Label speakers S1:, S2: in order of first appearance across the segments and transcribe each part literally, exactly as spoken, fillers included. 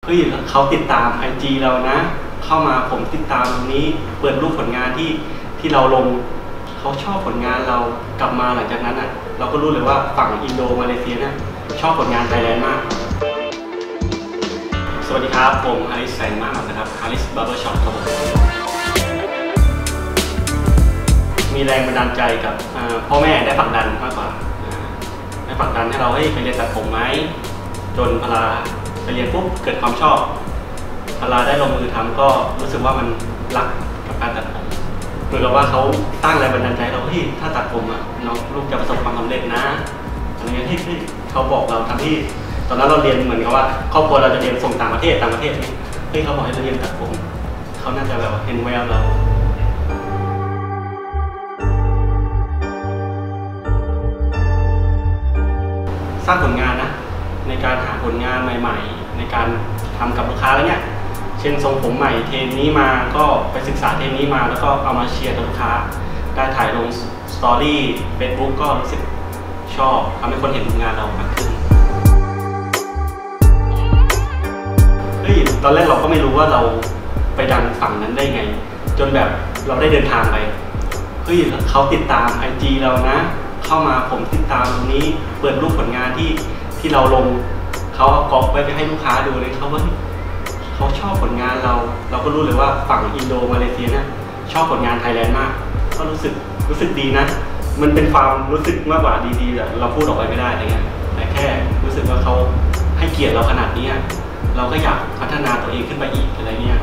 S1: เฮ้ยเขาติดตาม ไอ จี เรานะเข้ามาผมติดตามตรงนี้เปิดรูปผลงานที่ที่เราลงเขาชอบผลงานเรากลับมาหลังจากนั้นอ่ะเราก็รู้เลยว่าฝั่งอินโดมาเลเซียเนี่ยชอบผลงานไทยแลนด์มากสวัสดีครับผมฮาริสแสงมากนะครับฮาริสบาร์เบอร์ช็อปครับผมมีแรงบันดาลใจกับพ่อแม่ได้ผลักดันมากกว่าได้ผลักดันให้เราให้ไปเรียนตัดผมไหมจนพลาไปเรียนปุ๊บเกิดความชอบพลาได้ลงมือทำก็รู้สึกว่ามันรักกับการตัดผมเหมือนกับว่าเขาตั้งแรงบันดาลใจเราเฮ้ยถ้าตัดผมอ่ะน้องลูกจะประสบความสำเร็จนะอะไรเงี้ยที่เขาบอกเราทำที่ตอนนั้นเราเรียนเหมือนกับว่าครอบครัวเราจะเรียนส่งต่างประเทศต่างประเทศนี่เฮ้ยเขาบอกให้เราเรียนตัดผมเขาน่าจะแบบเห็นแววเราสร้างผลงานนะในการหาผลงานใหม่ๆในการทำกับลูกค้าแล้วเนี่ยเช่นทรงผมใหม่เทรนนี้มาก็ไปศึกษาเทรนนี้มาแล้วก็เอามาเชียร์กับลูกค้าได้ถ่ายลงสตอรี่เฟซบุ๊กก็รู้สึกชอบทำให้คนเห็นผลงานเรามากขึ้นเฮ้ยตอนแรกเราก็ไม่รู้ว่าเราไปดังฝั่งนั้นได้ไงจนแบบเราได้เดินทางไปเฮ้ยเขาติดตาม ไอ จี เรานะเข้ามาผมติดตามตรงนี้เปิดรูปผลงานที่ที่เราลงเขาก๊อปไว้ไปให้ลูกค้าดูเลยเขาว่าเขาชอบผลงานเราเราก็รู้เลยว่าฝั่งอินโดมาเลเซียเนี่ยชอบผลงานไทยแลนด์มากก็รู้สึกรู้สึกดีนะมันเป็นความรู้สึกมากกว่าดีๆแบบเราพูดออกไปไม่ได้อะไรเงี้ยแต่แค่รู้สึกว่าเขาให้เกียรติเราขนาดนี้เราก็อยากพัฒนาตัวเองขึ้นไปอีกอะไรเงี้ย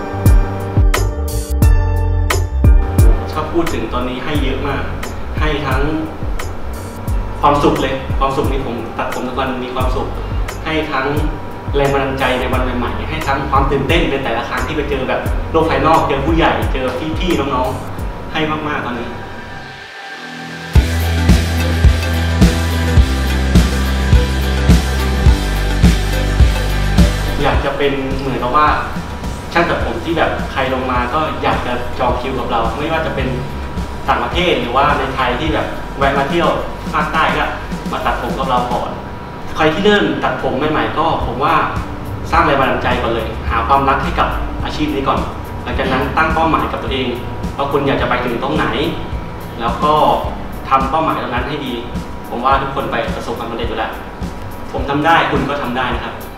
S1: ชอบพูดถึงตอนนี้ให้เยอะมากให้ทั้งความสุขเลยความสุขนี่ผมตัดผมทุกวันมีความสุขให้ทั้งแรงบันดาลใจในวันใหม่ๆให้ทั้งความตื่นเต้นในแต่ละครั้งที่ไปเจอแบบโลกภายนอกเจอผู้ใหญ่เจอพี่ๆน้องๆให้มากๆตอนนี้อยากจะเป็นเหมือนกับว่าช่างตัดผมที่แบบใครลงมาก็อยากจะจองคิวกับเราไม่ว่าจะเป็นต่างประเทศหรือว่าในไทยที่แบบแวะมาเที่ยวภาคใต้ก็มาตัดผมกับเราก่อนใครที่เริ่มตัดผมใหม่ๆก็ผมว่าสร้างแรงบันดาลใจก่อนเลยหาความรักให้กับอาชีพนี้ก่อนหลังจากนั้นตั้งเป้าหมายกับตัวเองว่าคุณอยากจะไปถึงตรงไหนแล้วก็ทำเป้าหมายตรงนั้นให้ดีผมว่าทุกคนไปประสบความสำเร็จอยู่แล้วผมทำได้คุณก็ทำได้นะครับ